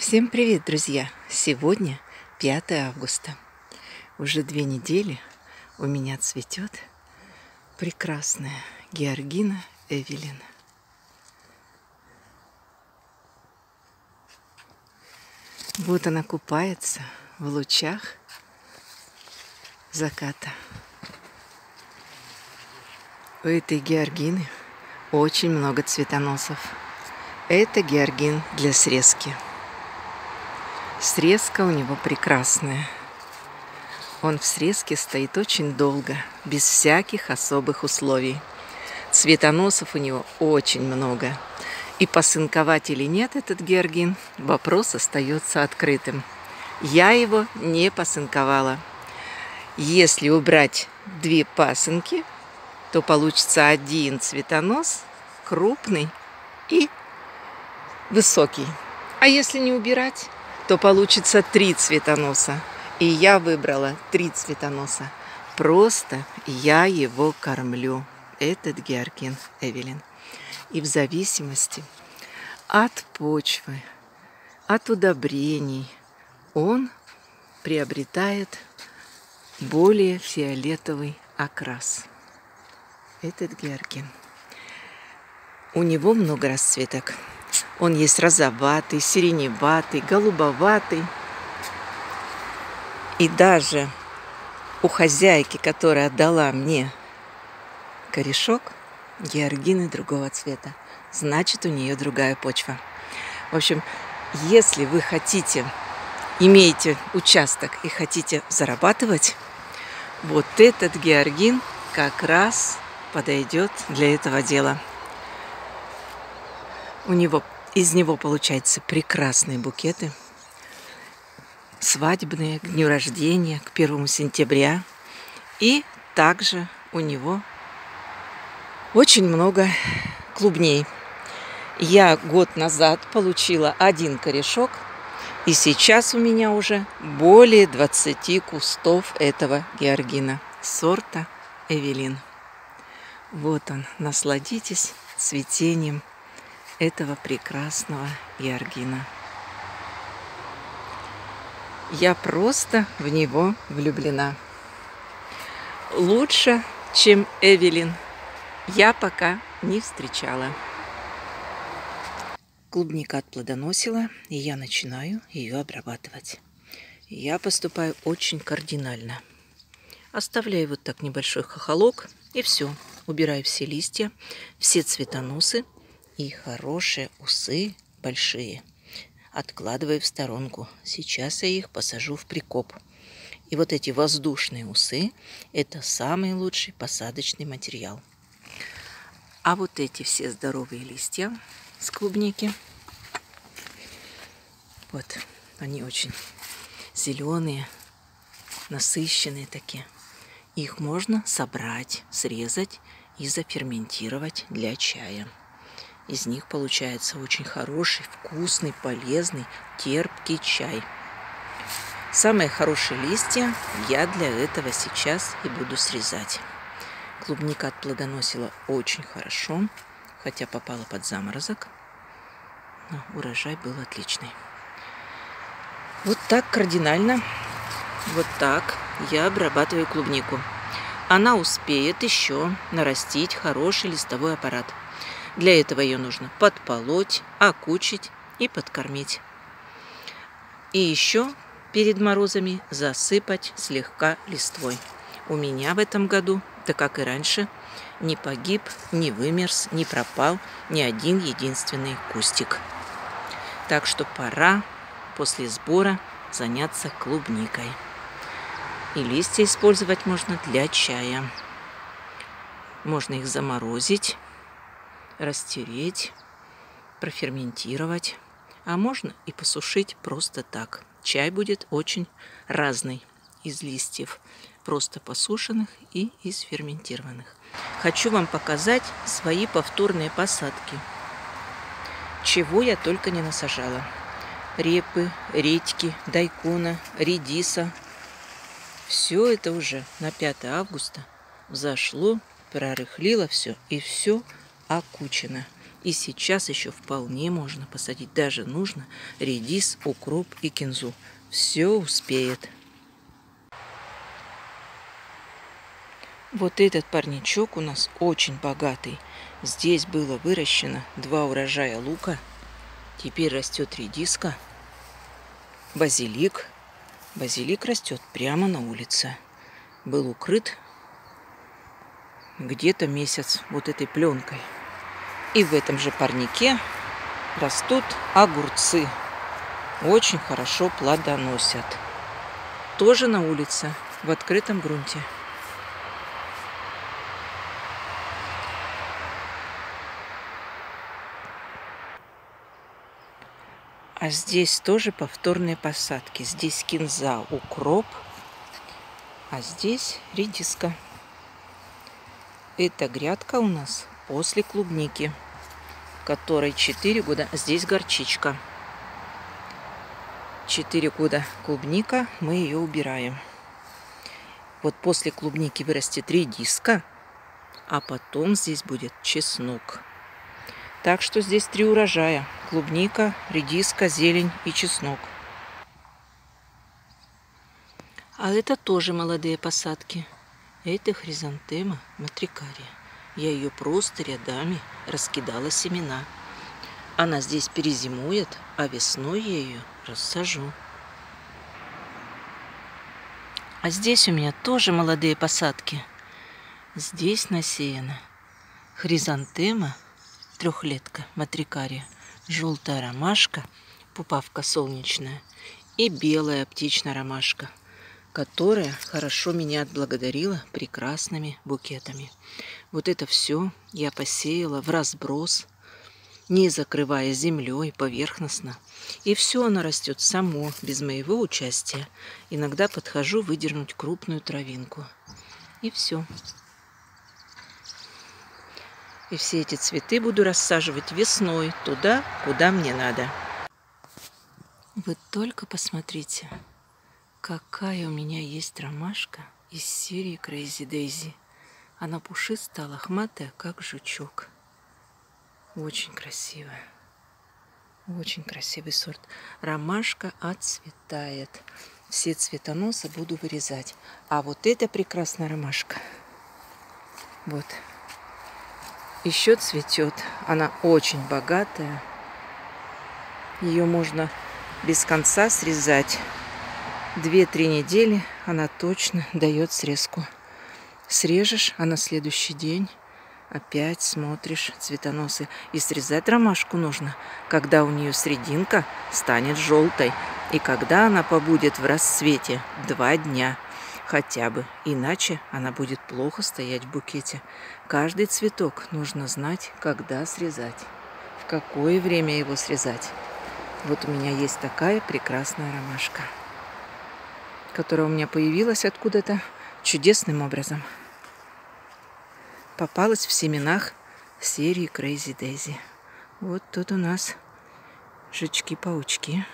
Всем привет, друзья! Сегодня 5 августа. Уже 2 недели у меня цветет прекрасная георгина Эвелин. Вот она купается в лучах заката. У этой георгины очень много цветоносов. Это георгин для срезки. Срезка у него прекрасная. Он в срезке стоит очень долго, без всяких особых условий. Цветоносов у него очень много. И посынковать или нет этот георгин, вопрос остается открытым. Я его не посынковала. Если убрать 2 пасынки, то получится 1 цветонос, крупный и высокий. А если не убирать, то получится 3 цветоноса. И я выбрала 3 цветоноса. Просто я его кормлю, этот георгин Эвелин. И в зависимости от почвы, от удобрений, он приобретает более фиолетовый окрас. Этот георгин. У него много расцветок. Он есть розоватый, сиреневатый, голубоватый. И даже у хозяйки, которая отдала мне корешок, георгины другого цвета. Значит, у нее другая почва. В общем, если вы имеете участок и хотите зарабатывать, вот этот георгин как раз подойдет для этого дела. Из него получаются прекрасные букеты. Свадебные, к дню рождения, к 1 сентября. И также у него очень много клубней. Я год назад получила 1 корешок, и сейчас у меня уже более 20 кустов этого георгина сорта Эвелин. Вот он, насладитесь цветением этого прекрасного георгина. Я просто в него влюблена. Лучше, чем Эвелин, я пока не встречала. Клубника отплодоносила, и я начинаю ее обрабатывать. Я поступаю очень кардинально. Оставляю вот так небольшой хохолок, и все. Убираю все листья, все цветоносы и хорошие усы большие. Откладываю в сторонку. Сейчас я их посажу в прикоп. И вот эти воздушные усы – это самый лучший посадочный материал. А вот эти все здоровые листья с клубники, вот они очень зеленые, насыщенные такие. Их можно собрать, срезать и заферментировать для чая. Из них получается очень хороший, вкусный, полезный, терпкий чай. Самые хорошие листья я для этого сейчас и буду срезать. Клубника отплодоносила очень хорошо, хотя попала под заморозок, но урожай был отличный. Вот так кардинально, вот так я обрабатываю клубнику. Она успеет еще нарастить хороший листовой аппарат. Для этого ее нужно подполоть, окучить и подкормить. И еще перед морозами засыпать слегка листвой. У меня в этом году, да как и раньше, не погиб, не вымерз, не пропал ни один единственный кустик. Так что пора после сбора заняться клубникой. И листья использовать можно для чая. Можно их заморозить, растереть, проферментировать, а можно и посушить просто так. Чай будет очень разный из листьев, просто посушенных и из ферментированных. Хочу вам показать свои повторные посадки. Чего я только не насажала. Репы, редьки, дайкона, редиса. Все это уже на 5 августа взошло, прорыхлило все и все окучено. И сейчас еще вполне можно посадить. Даже нужно редис, укроп и кинзу. Все успеет. Вот этот парничок у нас очень богатый. Здесь было выращено 2 урожая лука. Теперь растет редиска, базилик. Базилик растет прямо на улице. Был укрыт где-то месяц вот этой пленкой. И в этом же парнике растут огурцы. Очень хорошо плодоносят. Тоже на улице, в открытом грунте. А здесь тоже повторные посадки. Здесь кинза, укроп, а здесь редиска. Эта грядка у нас после клубники, которой 4 года. Здесь горчичка. 4 года клубника, мы ее убираем. Вот после клубники вырастет редиска, а потом здесь будет чеснок. Так что здесь 3 урожая. Клубника, редиска, зелень и чеснок. А это тоже молодые посадки. Это хризантема матрикария. Я ее просто рядами раскидала семена. Она здесь перезимует, а весной я ее рассажу. А здесь у меня тоже молодые посадки. Здесь насеяна хризантема, трехлетка матрикария, желтая ромашка, пупавка солнечная и белая птичная ромашка, которая хорошо меня отблагодарила прекрасными букетами. Вот это все я посеяла в разброс, не закрывая землей поверхностно. И все оно растет само, без моего участия. Иногда подхожу выдернуть крупную травинку. И все. И все эти цветы буду рассаживать весной туда, куда мне надо. Вы только посмотрите, какая у меня есть ромашка из серии Crazy Daisy. Она пушистая, лохматая, как жучок. Очень красивая. Очень красивый сорт. Ромашка отцветает. Все цветоносы буду вырезать. А вот эта прекрасная ромашка. Вот. Еще цветет. Она очень богатая. Ее можно без конца срезать. 2-3 недели она точно дает срезку. Срежешь, а на следующий день опять смотришь цветоносы. И срезать ромашку нужно, когда у нее срединка станет желтой. И когда она побудет в расцвете 2 дня хотя бы. Иначе она будет плохо стоять в букете. Каждый цветок нужно знать, когда срезать. В какое время его срезать. Вот у меня есть такая прекрасная ромашка, которая у меня появилась откуда-то чудесным образом. Попалась в семенах серии Crazy Daisy. Вот тут у нас жучки-паучки.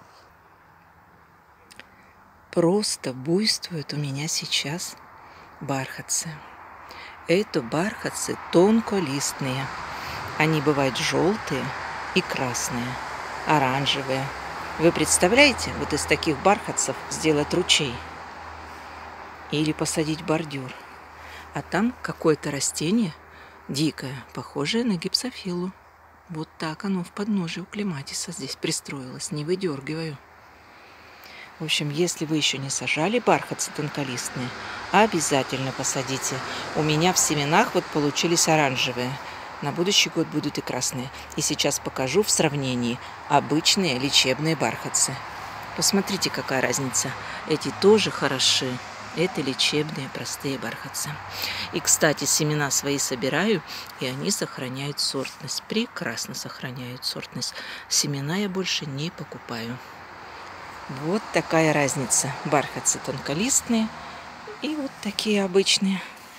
Просто буйствуют у меня сейчас бархатцы. Это бархатцы тонколистные. Они бывают желтые и красные, оранжевые. Вы представляете, вот из таких бархатцев сделать ручей или посадить бордюр? А там какое-то растение дикое, похожее на гипсофилу. Вот так оно в подножии у клематиса здесь пристроилось. Не выдергиваю. В общем, если вы еще не сажали бархатцы тонколистные, обязательно посадите. У меня в семенах вот получились оранжевые. На будущий год будут и красные. И сейчас покажу в сравнении обычные лечебные бархатцы. Посмотрите, какая разница. Эти тоже хороши. Это лечебные простые бархатцы. И, кстати, семена свои собираю, и они сохраняют сортность. Прекрасно сохраняют сортность. Семена я больше не покупаю. Вот такая разница. Бархатцы тонколистные и вот такие обычные.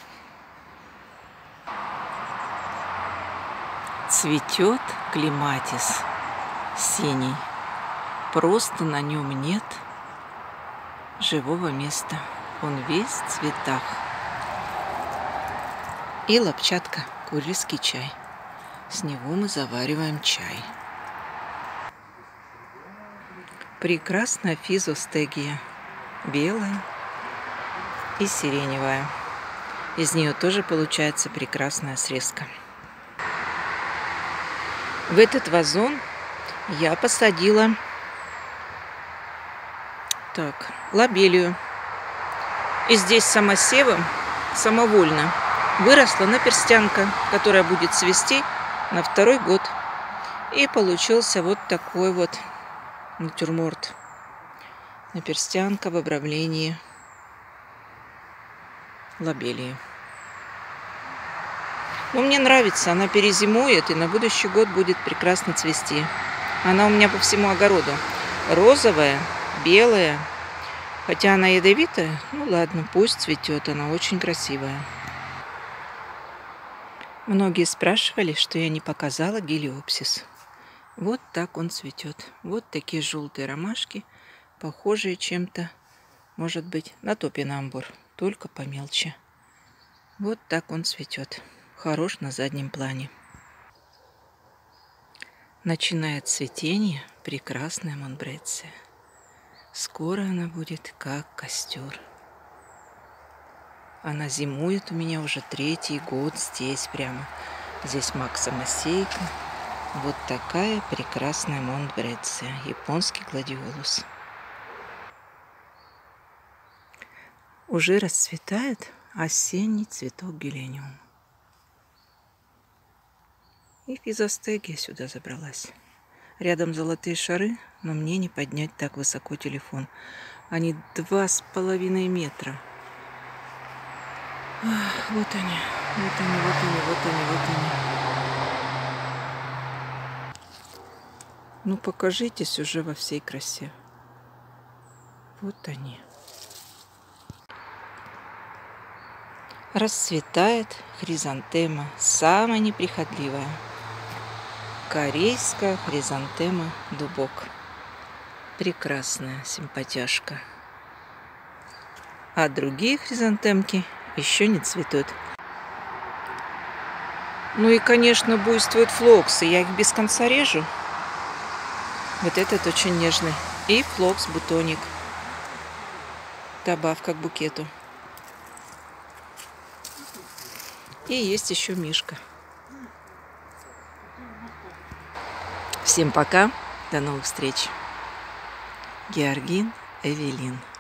Цветет клематис синий. Просто на нем нет живого места. Он весь в цветах. И лапчатка, курильский чай. С него мы завариваем чай. Прекрасная физостегия. Белая и сиреневая. Из нее тоже получается прекрасная срезка. В этот вазон я посадила лобелию. И здесь самосевом, самовольно, выросла наперстянка, которая будет цвести на 2-й год. И получился вот такой вот натюрморт. Наперстянка в обрамлении лобелии. Но мне нравится, она перезимует и на будущий год будет прекрасно цвести. Она у меня по всему огороду. Розовая, белая. Хотя она ядовитая, ну ладно, пусть цветет, она очень красивая. Многие спрашивали, что я не показала гелиопсис. Вот так он цветет. Вот такие желтые ромашки, похожие чем-то, может быть, на топинамбур, только помельче. Вот так он цветет. Хорош на заднем плане. Начинает цветение прекрасная монбреция. Скоро она будет как костер. Она зимует у меня уже 3-й год здесь прямо. Здесь Максомосейка. Вот такая прекрасная монбреция. Японский гладиолус. Уже расцветает осенний цветок гелениум. И физостегия сюда забралась. Рядом золотые шары, но мне не поднять так высоко телефон. Они 2,5 метра. Ах, вот они, вот они, вот они, вот они, вот они. Ну покажитесь уже во всей красе. Вот они. Расцветает хризантема, самая неприхотливая. Корейская хризантема дубок. Прекрасная симпатяшка. А другие хризантемки еще не цветут. Ну и, конечно, буйствуют флоксы. Я их без конца режу. Вот этот очень нежный. И флокс-бутоник. Добавка к букету. И есть еще мишка. Всем пока. До новых встреч. Георгин, Эвелин.